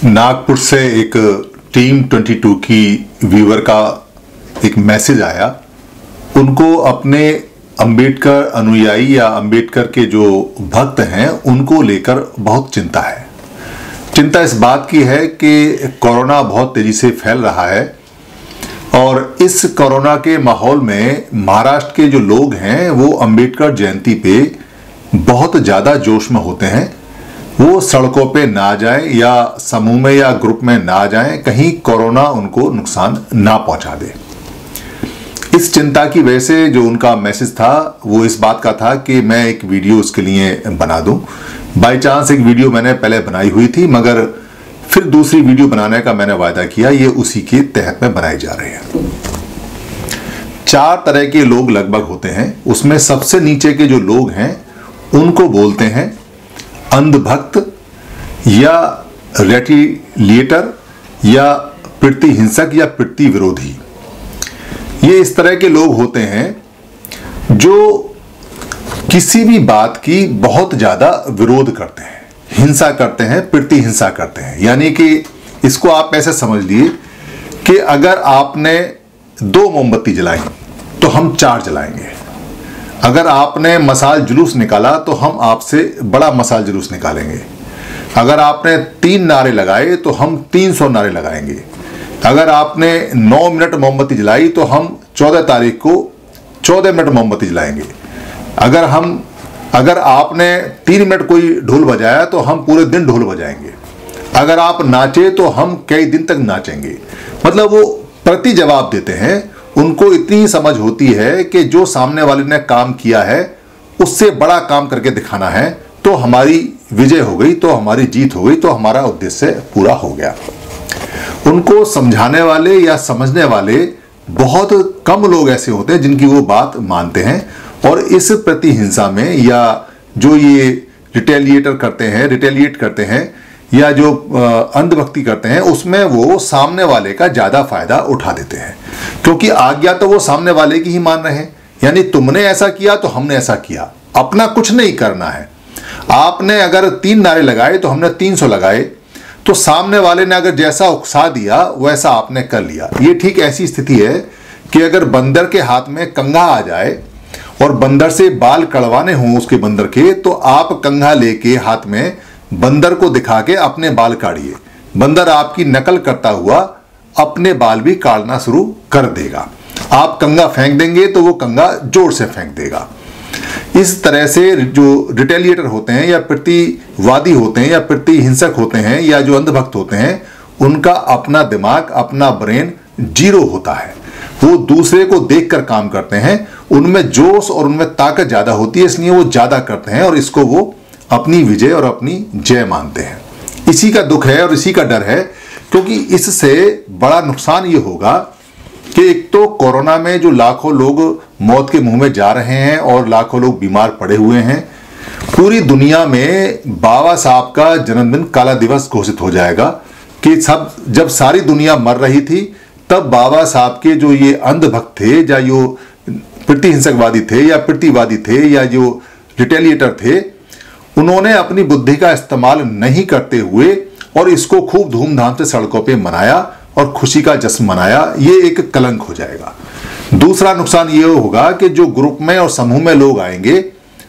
नागपुर से एक टीम 22 की व्यूअर का एक मैसेज आया। उनको अपने अंबेडकर अनुयायी या अंबेडकर के जो भक्त हैं उनको लेकर बहुत चिंता है। चिंता इस बात की है कि कोरोना बहुत तेजी से फैल रहा है और इस कोरोना के माहौल में महाराष्ट्र के जो लोग हैं वो अंबेडकर जयंती पे बहुत ज़्यादा जोश में होते हैं। वो सड़कों पे ना जाएं या समूह में या ग्रुप में ना जाएं, कहीं कोरोना उनको नुकसान ना पहुंचा दे। इस चिंता की वजह से जो उनका मैसेज था वो इस बात का था कि मैं एक वीडियो उसके लिए बना दूं। बाय चांस एक वीडियो मैंने पहले बनाई हुई थी, मगर फिर दूसरी वीडियो बनाने का मैंने वायदा किया, ये उसी के तहत में बनाई जा रही है। 4 तरह के लोग लगभग होते हैं। उसमें सबसे नीचे के जो लोग हैं उनको बोलते हैं अंधभक्त या रेटिलिएटर या प्रति हिंसक या प्रति विरोधी। ये इस तरह के लोग होते हैं जो किसी भी बात की बहुत ज्यादा विरोध करते हैं, हिंसा करते हैं, प्रति हिंसा करते हैं। यानी कि इसको आप ऐसे समझ लिए कि अगर आपने 2 मोमबत्ती जलाई तो हम 4 जलाएंगे। अगर आपने मसाल जुलूस निकाला तो हम आपसे बड़ा मसाल जुलूस निकालेंगे। अगर आपने 3 नारे लगाए तो हम 300 नारे लगाएंगे। अगर आपने 9 मिनट मोमबत्ती जलाई तो हम 14 तारीख को 14 मिनट मोमबत्ती जलाएंगे। अगर आपने 3 मिनट कोई ढोल बजाया तो हम पूरे दिन ढोल बजाएंगे। अगर आप नाचे तो हम कई दिन तक नाचेंगे। मतलब वो प्रति जवाब देते हैं। उनको इतनी समझ होती है कि जो सामने वाले ने काम किया है उससे बड़ा काम करके दिखाना है तो हमारी विजय हो गई, तो हमारी जीत हो गई, तो हमारा उद्देश्य पूरा हो गया। उनको समझाने वाले या समझने वाले बहुत कम लोग ऐसे होते हैं जिनकी वो बात मानते हैं। और इस प्रति हिंसा में या जो ये रिटेलिएट करते हैं या जो अंधभक्ति करते हैं उसमें वो सामने वाले का ज्यादा फायदा उठा देते हैं, क्योंकि आज्ञा तो वो सामने वाले की ही मान रहे हैं। यानी तुमने ऐसा किया तो हमने ऐसा किया, अपना कुछ नहीं करना है। आपने अगर 3 नारे लगाए तो हमने 300 लगाए, तो सामने वाले ने अगर जैसा उकसा दिया वैसा आपने कर लिया। ये ठीक ऐसी स्थिति है कि अगर बंदर के हाथ में कंघा आ जाए और बंदर से बाल कड़वाने हों उसके बंदर के, तो आप कंघा लेके हाथ में बंदर को दिखा के अपने बाल काढ़िए। बंदर आपकी नकल करता हुआ अपने बाल भी काटना शुरू कर देगा। आप कंघा फेंक देंगे तो वो कंघा जोर से फेंक देगा। इस तरह से जो रिटेलिएटर होते हैं या प्रतिवादी होते हैं या प्रति हिंसक होते हैं या जो अंधभक्त होते हैं, उनका अपना दिमाग, अपना ब्रेन 0 होता है। वो दूसरे को देखकर काम करते हैं, उनमें जोश और उनमें ताकत ज्यादा होती है, इसलिए वो ज्यादा करते हैं और इसको वो अपनी विजय और अपनी जय मानते हैं। इसी का दुख है और इसी का डर है, क्योंकि इससे बड़ा नुकसान ये होगा कि एक तो कोरोना में जो लाखों लोग मौत के मुंह में जा रहे हैं और लाखों लोग बीमार पड़े हुए हैं, पूरी दुनिया में बाबा साहब का जन्मदिन काला दिवस घोषित हो जाएगा कि जब सारी दुनिया मर रही थी तब बाबा साहब के जो ये अंधभक्त थे या जो प्रतिहिंसकवादी थे या प्रतिवादी थे या जो रिटेलिएटर थे, उन्होंने अपनी बुद्धि का इस्तेमाल नहीं करते हुए और इसको खूब धूमधाम से सड़कों पे मनाया और खुशी का जश्न मनाया। ये एक कलंक हो जाएगा। दूसरा नुकसान ये होगा कि जो ग्रुप में और समूह में लोग आएंगे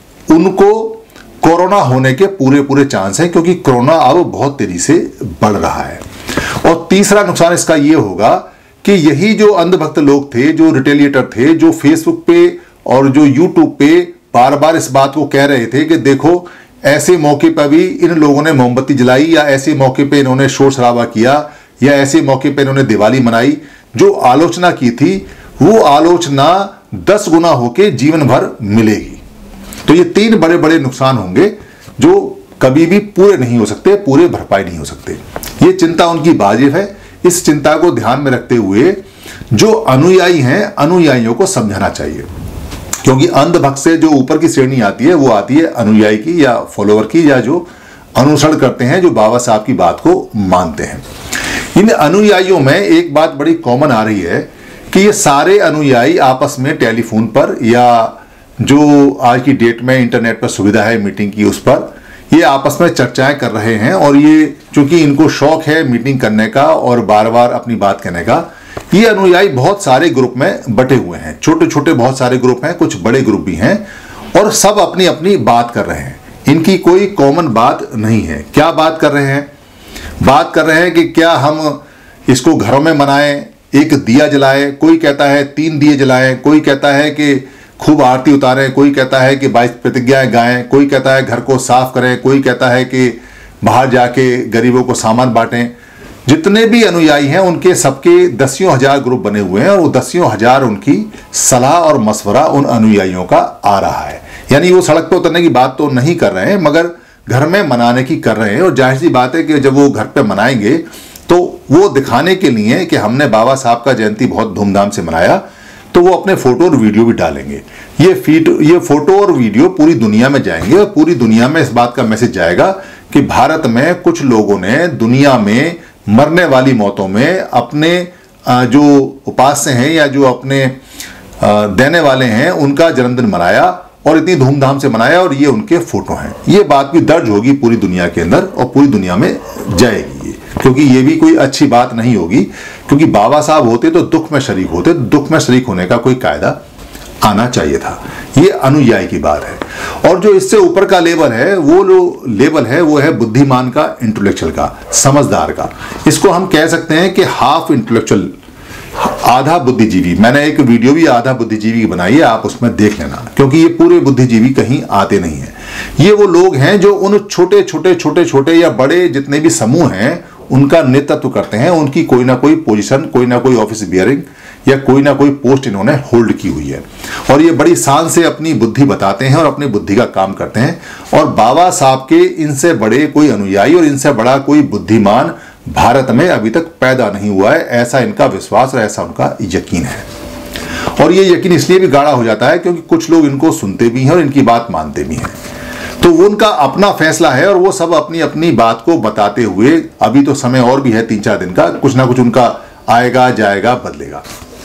उनको कोरोना होने के पूरे चांस हैं, क्योंकि कोरोना अब बहुत तेजी से बढ़ रहा है। और तीसरा नुकसान इसका ये होगा कि यही जो अंधभक्त लोग थे, जो रिटेलिएटर थे, जो फेसबुक पे और जो यूट्यूब पे बार बार इस बात को कह रहे थे कि देखो ऐसे मौके पर भी इन लोगों ने मोमबत्ती जलाई, या ऐसे मौके पे इन्होंने शोर शराबा किया, या ऐसे मौके पे इन्होंने दिवाली मनाई, जो आलोचना की थी वो आलोचना 10 गुना होके जीवन भर मिलेगी। तो ये 3 बड़े बड़े नुकसान होंगे जो कभी भी पूरे नहीं हो सकते, पूरे भरपाई नहीं हो सकते। ये चिंता उनकी वाजिब है। इस चिंता को ध्यान में रखते हुए जो अनुयायी हैं, अनुयायियों को समझाना चाहिए, क्योंकि अंधभक्त से जो ऊपर की श्रेणी आती है वो आती है अनुयायी की या फॉलोअर की, या जो अनुसरण करते हैं, जो बाबा साहब की बात को मानते हैं। इन अनुयायियों में एक बात बड़ी कॉमन आ रही है कि ये सारे अनुयायी आपस में टेलीफोन पर या जो आज की डेट में इंटरनेट पर सुविधा है मीटिंग की, उस पर ये आपस में चर्चाएं कर रहे हैं और ये चूंकि इनको शौक है मीटिंग करने का और बार बार अपनी बात कहने का, ये अनुयायी बहुत सारे ग्रुप में बटे हुए हैं, छोटे छोटे बहुत सारे ग्रुप हैं, कुछ बड़े ग्रुप भी हैं और सब अपनी अपनी बात कर रहे हैं। इनकी कोई कॉमन बात नहीं है। क्या बात कर रहे हैं? बात कर रहे हैं कि क्या हम इसको घरों में मनाएं, एक दिया जलाएं, कोई कहता है 3 दिए जलाएं, कोई कहता है कि खूब आरती उतारें, कोई कहता है कि 22 प्रतिज्ञाएं गाएं, कोई कहता है घर को साफ करें, कोई कहता है कि बाहर जाके गरीबों को सामान बांटें। जितने भी अनुयायी हैं उनके सबके दसियों हजार ग्रुप बने हुए हैं और वो दसियों हजार उनकी सलाह और मशवरा उन अनुयायियों का आ रहा है। यानी वो सड़क पर उतरने की बात तो नहीं कर रहे हैं मगर घर में मनाने की कर रहे हैं। और जाहिर सी बात है कि जब वो घर पे मनाएंगे तो वो दिखाने के लिए कि हमने बाबा साहब का जयंती बहुत धूमधाम से मनाया, तो वो अपने फोटो और वीडियो भी डालेंगे। ये फोटो और वीडियो पूरी दुनिया में जाएंगे और पूरी दुनिया में इस बात का मैसेज जाएगा कि भारत में कुछ लोगों ने दुनिया में मरने वाली मौतों में अपने जो उपास्य हैं या जो अपने देने वाले हैं उनका जन्मदिन मनाया और इतनी धूमधाम से मनाया और ये उनके फोटो हैं। ये बात भी दर्ज होगी पूरी दुनिया के अंदर और पूरी दुनिया में जाएगी, क्योंकि ये भी कोई अच्छी बात नहीं होगी। क्योंकि बाबा साहब होते तो दुख में शरीक होते, दुख में शरीक होने का कोई कायदा आना चाहिए था। ये अनुयायी की बात है। और जो इससे ऊपर का लेवल है, वो जो लेवल है वो है बुद्धिमान का, इंटेलेक्चुअल का, समझदार का। इसको हम कह सकते हैं कि हाफ इंटेलेक्चुअल, आधा बुद्धिजीवी। मैंने एक वीडियो भी आधा बुद्धिजीवी की बनाई है, आप उसमें देख लेना, क्योंकि ये पूरे बुद्धिजीवी कहीं आते नहीं हैं। ये वो लोग हैं जो उन छोटे छोटे या बड़े जितने भी समूह हैं उनका नेतृत्व करते हैं। उनकी कोई ना कोई पोजीशन, कोई ना कोई ऑफिस बियरिंग या कोई ना कोई पोस्ट इन्होंने होल्ड की हुई है और ये बड़ी शान से अपनी बुद्धि बताते हैं और अपनी बुद्धि का काम करते हैं। और बाबा साहब के इनसे बड़े कोई अनुयायी और इनसे बड़ा कोई बुद्धिमान भारत में अभी तक पैदा नहीं हुआ है, ऐसा इनका विश्वास और ऐसा उनका यकीन है। और ये यकीन इसलिए भी गाढ़ा हो जाता है क्योंकि कुछ लोग इनको सुनते भी हैं और इनकी बात मानते भी हैं। तो वो उनका अपना फैसला है और वो सब अपनी अपनी बात को बताते हुए, अभी तो समय और भी है 3-4 दिन का, कुछ ना कुछ उनका आएगा जाएगा बदलेगा।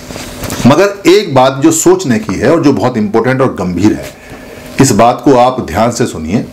मगर एक बात जो सोचने की है और जो बहुत इंपॉर्टेंट और गंभीर है, इस बात को आप ध्यान से सुनिए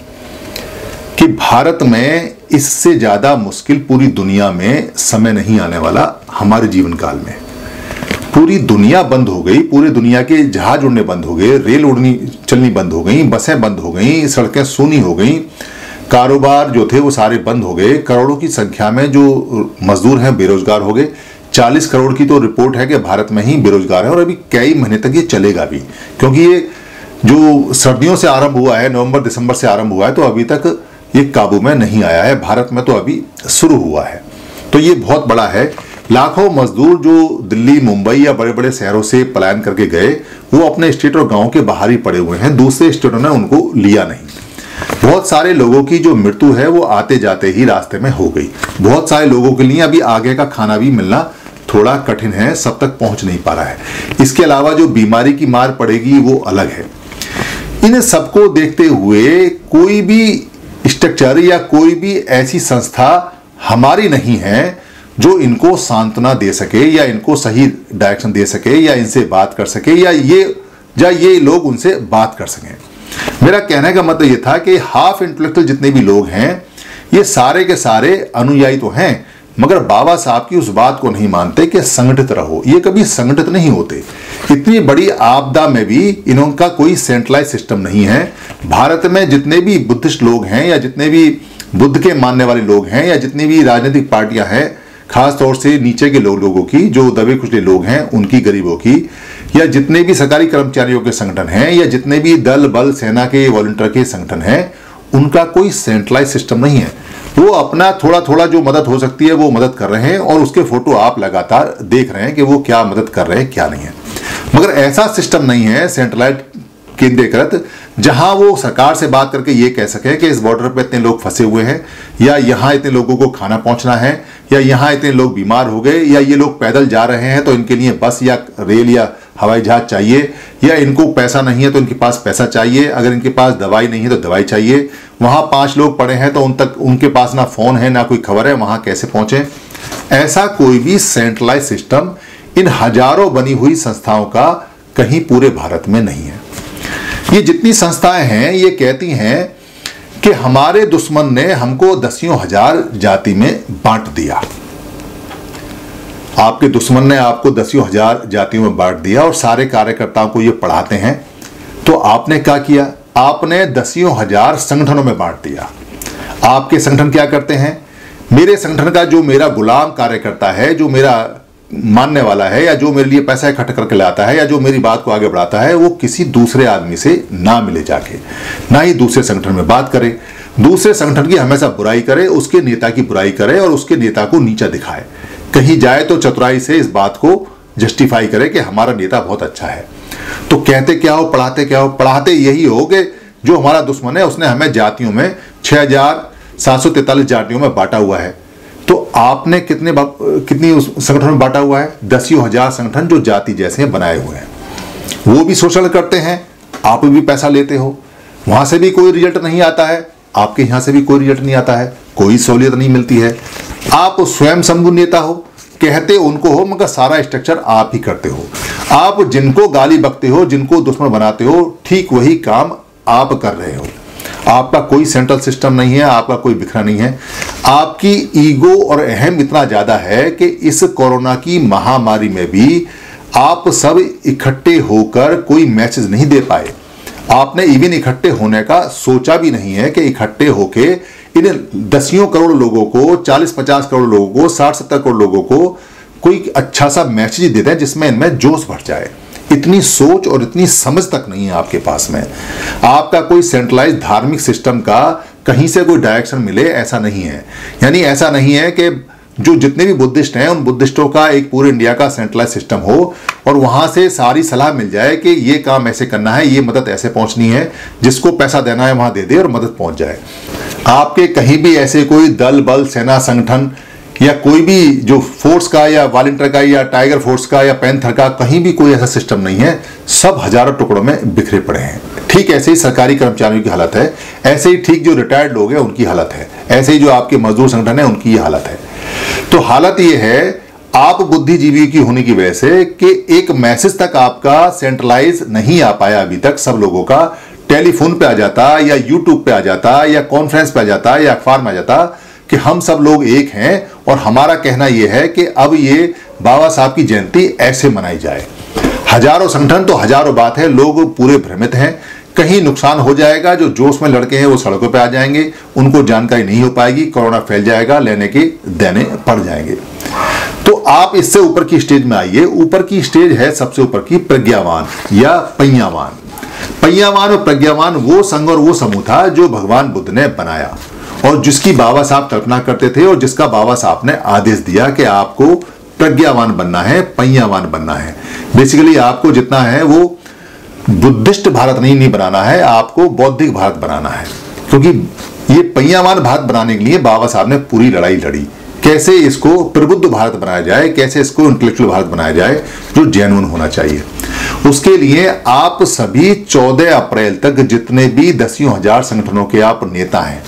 कि भारत में इससे ज्यादा मुश्किल पूरी दुनिया में समय नहीं आने वाला। हमारे जीवन काल में पूरी दुनिया बंद हो गई, पूरी दुनिया के जहाज उड़ने बंद हो गए, रेल उड़नी चलनी बंद हो गई, बसें बंद हो गई, सड़कें सूनी हो गई, कारोबार जो थे वो सारे बंद हो गए। करोड़ों की संख्या में जो मजदूर हैं बेरोजगार हो गए। 40 करोड़ की तो रिपोर्ट है कि भारत में ही बेरोजगार है और अभी कई महीने तक ये चलेगा भी, क्योंकि ये जो सर्दियों से आरंभ हुआ है, नवंबर दिसंबर से आरंभ हुआ है, तो अभी तक ये काबू में नहीं आया है। भारत में तो अभी शुरू हुआ है। तो ये बहुत बड़ा है। लाखों मजदूर जो दिल्ली, मुंबई या बड़े बड़े शहरों से पलायन करके गए, वो अपने स्टेट और गांव के बाहर ही पड़े हुए हैं, दूसरे स्टेटों ने उनको लिया नहीं। बहुत सारे लोगों की जो मृत्यु है वो आते जाते ही रास्ते में हो गई। बहुत सारे लोगों के लिए अभी आगे का खाना भी मिलना थोड़ा कठिन है, सब तक पहुंच नहीं पा रहा है। इसके अलावा जो बीमारी की मार पड़ेगी वो अलग है। इन सबको देखते हुए कोई भी स्ट्रक्चर या कोई भी ऐसी संस्था हमारी नहीं है जो इनको सांत्वना दे सके या इनको सही डायरेक्शन दे सके या इनसे बात कर सके या ये लोग उनसे बात कर सकें। मेरा कहने का मतलब ये था कि हाफ इंटेलेक्चुअल जितने भी लोग हैं ये सारे के सारे अनुयायी तो हैं, मगर बाबा साहब की उस बात को नहीं मानते कि संगठित रहो। ये कभी संगठित नहीं होते। इतनी बड़ी आपदा में भी इनका कोई सेंट्रलाइज सिस्टम नहीं है। भारत में जितने भी बुद्धिस्ट लोग हैं या जितने भी बुद्ध के मानने वाले लोग हैं या जितनी भी राजनीतिक पार्टियां हैं, खास तौर से नीचे के लोगों की, जो दबे कुचले लोग हैं उनकी, गरीबों की, या जितने भी सरकारी कर्मचारियों के संगठन हैं या जितने भी दल बल सेना के वॉलंटियर के संगठन हैं, उनका कोई सेंट्रलाइज सिस्टम नहीं है। वो अपना थोड़ा थोड़ा जो मदद हो सकती है वो मदद कर रहे हैं और उसके फोटो आप लगातार देख रहे हैं कि वो क्या मदद कर रहे हैं क्या नहीं है। मगर ऐसा सिस्टम नहीं है सेंट्रलाइज केंद्रीकृत जहां वो सरकार से बात करके ये कह सके कि इस बॉर्डर पे इतने लोग फंसे हुए हैं या यहाँ इतने लोगों को खाना पहुंचना है या यहाँ इतने लोग बीमार हो गए या ये लोग पैदल जा रहे हैं तो इनके लिए बस या रेल या हवाई जहाज चाहिए, या इनको पैसा नहीं है तो इनके पास पैसा चाहिए, अगर इनके पास दवाई नहीं है तो दवाई चाहिए, वहां 5 लोग पड़े हैं तो उनके पास ना फोन है ना कोई खबर है, वहां कैसे पहुंचे। ऐसा कोई भी सेंट्रलाइज सिस्टम इन हजारों बनी हुई संस्थाओं का कहीं पूरे भारत में नहीं है। ये जितनी संस्थाएं हैं ये कहती हैं कि हमारे दुश्मन ने हमको दसियों हजार जाति में बांट दिया। आपके दुश्मन ने आपको दसियों हजार जातियों में बांट दिया और सारे कार्यकर्ताओं को ये पढ़ाते हैं। तो आपने क्या किया? आपने दसियों हजार संगठनों में बांट दिया। आपके संगठन क्या करते हैं? मेरे संगठन का जो मेरा गुलाम कार्यकर्ता है, जो मेरा मानने वाला है, या जो मेरे लिए पैसा इकट्ठा करके लाता है, या जो मेरी बात को आगे बढ़ाता है, वो किसी दूसरे आदमी से ना मिले जाके, ना ही दूसरे संगठन में बात करे, दूसरे संगठन की हमेशा बुराई करे, उसके नेता की बुराई करे और उसके नेता को नीचा दिखाए। कहीं जाए तो चतुराई से इस बात को जस्टिफाई करे कि हमारा नेता बहुत अच्छा है। तो कहते क्या हो, पढ़ाते क्या हो? पढ़ाते यही हो कि जो हमारा दुश्मन है उसने हमें जातियों में 6743 जातियों में बांटा हुआ है। तो आपने कितनी उस संगठन में बांटा हुआ है? दसियों हजार संगठन जो जाति जैसे बनाए हुए हैं। वो भी शोषण करते हैं, आप भी पैसा लेते हो, वहां से भी कोई रिजल्ट नहीं आता है, आपके यहां से भी कोई रिजल्ट नहीं आता है, कोई सहूलियत नहीं मिलती है। आप स्वयं शंभु नेता हो, कहते उनको हो, मगर सारा स्ट्रक्चर आप ही करते हो। आप जिनको गाली बकते हो, जिनको दुश्मन बनाते हो, ठीक वही काम आप कर रहे हो। आपका कोई सेंट्रल सिस्टम नहीं है, आपका कोई बिखरा नहीं है। आपकी ईगो और अहम इतना ज्यादा है कि इस कोरोना की महामारी में भी आप सब इकट्ठे होकर कोई मैसेज नहीं दे पाए। आपने इवन इकट्ठे होने का सोचा भी नहीं है कि इकट्ठे होके इन दसियों करोड़ लोगों को, 40-50 करोड़ लोगों को, 60-70 करोड़ लोगों को कोई अच्छा सा मैसेज देते हैं जिसमें इनमें जोश भर जाए। इतनी सोच और इतनी समझ तक नहीं है आपके पास में। आपका कोई सेंट्रलाइज धार्मिक सिस्टम का कहीं से कोई डायरेक्शन मिले, ऐसा नहीं है। यानी ऐसा नहीं है कि जो जितने भी बुद्धिस्ट हैं उन बुद्धिस्टों का एक पूरे इंडिया का सेंट्रलाइज सिस्टम हो और वहां से सारी सलाह मिल जाए कि ये काम ऐसे करना है, ये मदद ऐसे पहुंचनी है, जिसको पैसा देना है वहां दे दे और मदद पहुंच जाए। आपके कहीं भी ऐसे कोई दल बल सेना संगठन या कोई भी जो फोर्स का या वॉलंटियर का या टाइगर फोर्स का या पैंथर का कहीं भी कोई ऐसा सिस्टम नहीं है। सब हजारों टुकड़ों में बिखरे पड़े हैं। ठीक ऐसे ही सरकारी कर्मचारियों की हालत है, ऐसे ही ठीक जो रिटायर्ड लोग हैं उनकी हालत है, ऐसे ही जो आपके मजदूर संगठन है उनकी हालत है। तो हालत ये है आप बुद्धिजीवी की होने की वजह से कि एक मैसेज तक आपका सेंट्रलाइज नहीं आ पाया अभी तक। सब लोगों का टेलीफोन पे आ जाता या यूट्यूब पे आ जाता या कॉन्फ्रेंस पे आ जाता या अखबार में आ जाता कि हम सब लोग एक हैं और हमारा कहना यह है कि अब ये बाबा साहब की जयंती ऐसे मनाई जाए। हजारों संगठन तो हजारों बात है, लोग पूरे भ्रमित हैं। कहीं नुकसान हो जाएगा, जो जोश में लड़के हैं वो सड़कों पे आ जाएंगे, उनको जानकारी नहीं हो पाएगी, कोरोना फैल जाएगा, लेने के देने पड़ जाएंगे। तो आप इससे ऊपर की स्टेज में आइए। ऊपर की स्टेज है सबसे ऊपर की प्रज्ञावान या पय्यावान। पय्यावान और प्रज्ञावान वो संघ और वो समूह था जो भगवान बुद्ध ने बनाया और जिसकी बाबा साहब कल्पना करते थे और जिसका बाबा साहब ने आदेश दिया कि आपको प्रज्ञावान बनना है, पय्यावान बनना है। बेसिकली आपको जितना है वो बुद्धिस्ट भारत नहीं बनाना है, आपको बौद्धिक भारत बनाना है। क्योंकि ये पय्यावान भारत बनाने के लिए बाबा साहब ने पूरी लड़ाई लड़ी। कैसे इसको प्रबुद्ध भारत बनाया जाए, कैसे इसको इंटेलेक्चुअल भारत बनाया जाए जो जेन्युइन होना चाहिए। उसके लिए आप सभी 14 अप्रैल तक जितने भी दसियों हजार संगठनों के आप नेता हैं,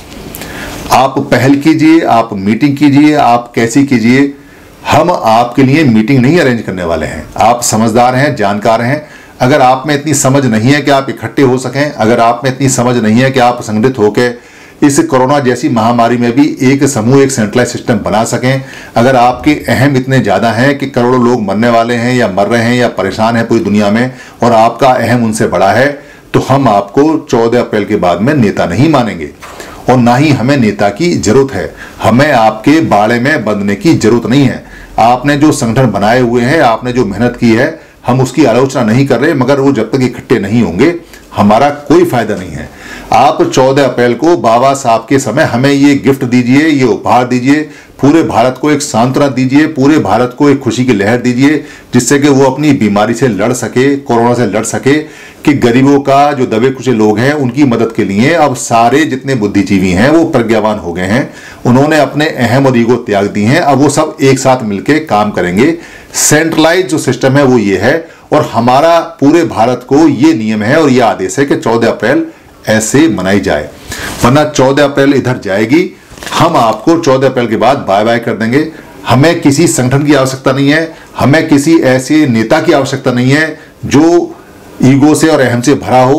आप पहल कीजिए, आप मीटिंग कीजिए, आप कैसी कीजिए। हम आपके लिए मीटिंग नहीं अरेंज करने वाले हैं। आप समझदार हैं, जानकार हैं। अगर आप में इतनी समझ नहीं है कि आप इकट्ठे हो सकें, अगर आप में इतनी समझ नहीं है कि आप संगठित होकर इस कोरोना जैसी महामारी में भी एक समूह, एक सेंट्रलाइज सिस्टम बना सकें, अगर आपके अहम इतने ज़्यादा हैं कि करोड़ों लोग मरने वाले हैं या मर रहे हैं या परेशान हैं पूरी दुनिया में और आपका अहम उनसे बड़ा है, तो हम आपको 14 अप्रैल के बाद में नेता नहीं मानेंगे और ना ही हमें नेता की जरूरत है। हमें आपके बाड़े में बंधने की जरूरत नहीं है। आपने जो संगठन बनाए हुए हैं, आपने जो मेहनत की है, हम उसकी आलोचना नहीं कर रहे, मगर वो जब तक इकट्ठे नहीं होंगे हमारा कोई फायदा नहीं है। आप 14 अप्रैल को बाबा साहब के समय हमें ये गिफ्ट दीजिए, ये उपहार दीजिए, पूरे भारत को एक सांत्वना दीजिए, पूरे भारत को एक खुशी की लहर दीजिए, जिससे कि वो अपनी बीमारी से लड़ सके, कोरोना से लड़ सके, कि गरीबों का जो दबे कुचले लोग हैं उनकी मदद के लिए अब सारे जितने बुद्धिजीवी हैं वो प्रज्ञावान हो गए हैं। उन्होंने अपने अहम और ईगो त्याग दी हैं। अब वो सब एक साथ मिलकर काम करेंगे। सेंट्रलाइज जो सिस्टम है वो ये है और हमारा पूरे भारत को ये नियम है और ये आदेश है कि 14 अप्रैल ऐसे मनाई जाए, वरना 14 अप्रैल इधर जाएगी, हम आपको 14 अप्रैल के बाद बाय बाय कर देंगे। हमें किसी संगठन की आवश्यकता नहीं है, हमें किसी ऐसे नेता की आवश्यकता नहीं है जो ईगो से और अहम से भरा हो।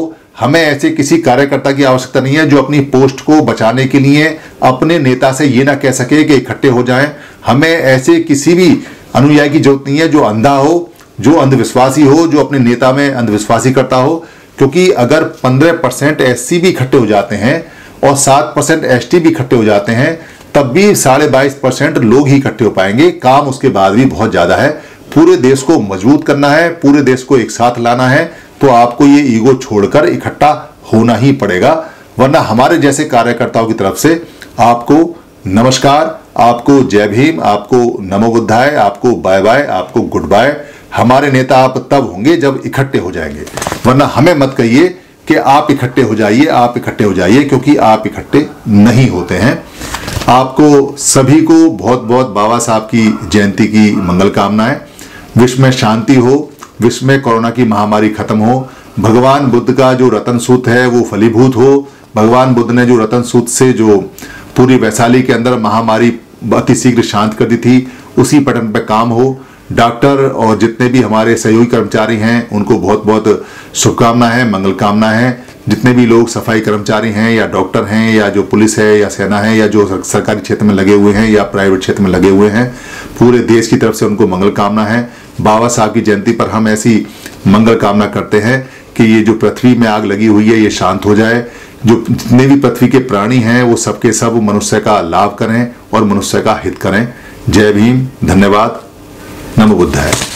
हमें ऐसे किसी कार्यकर्ता की आवश्यकता नहीं है जो अपनी पोस्ट को बचाने के लिए अपने नेता से ये ना कह सके कि इकट्ठे हो जाएं। हमें ऐसे किसी भी अनुयायी की जरूरत नहीं है जो अंधा हो, जो अंधविश्वासी हो, जो अपने नेता में अंधविश्वासी करता हो। क्योंकि अगर 15% SC भी इकट्ठे हो जाते हैं और 7% ST भी इकट्ठे हो जाते हैं, तब भी 22.5% लोग ही इकट्ठे हो पाएंगे। काम उसके बाद भी बहुत ज्यादा है। पूरे देश को मजबूत करना है, पूरे देश को एक साथ लाना है, तो आपको ये ईगो छोड़कर इकट्ठा होना ही पड़ेगा। वरना हमारे जैसे कार्यकर्ताओं की तरफ से आपको नमस्कार, आपको जय भीम, आपको नमो बुद्धाय, आपको बाय बाय, आपको गुड बाय। हमारे नेता आप तब होंगे जब इकट्ठे हो जाएंगे। वरना हमें मत कहिए कि आप इकट्ठे हो जाइए, आप इकट्ठे हो जाइए, क्योंकि आप इकट्ठे नहीं होते हैं। आपको सभी को बहुत बहुत बाबा साहब की जयंती की मंगल कामनाएं। विश्व में शांति हो, विश्व में कोरोना की महामारी खत्म हो, भगवान बुद्ध का जो रतन सूत्र है वो फलीभूत हो। भगवान बुद्ध ने जो रतन सूत्र से जो पूरी वैशाली के अंदर महामारी अति शीघ्र शांत कर दी थी, उसी पैटर्न पे काम हो। डॉक्टर और जितने भी हमारे सहयोगी कर्मचारी हैं उनको बहुत बहुत शुभकामनाएं हैं, मंगल कामनाएं हैं। जितने भी लोग सफाई कर्मचारी हैं या डॉक्टर हैं या जो पुलिस है या सेना है या जो सरकारी क्षेत्र में लगे हुए हैं या प्राइवेट क्षेत्र में लगे हुए हैं, पूरे देश की तरफ से उनको मंगल कामना है। बाबा साहब की जयंती पर हम ऐसी मंगल कामना करते हैं कि ये जो पृथ्वी में आग लगी हुई है ये शांत हो जाए। जो जितने भी पृथ्वी के प्राणी हैं वो सबके सब मनुष्य का लाभ करें और मनुष्य का हित करें। जय भीम, धन्यवाद, नमो बुद्धाय।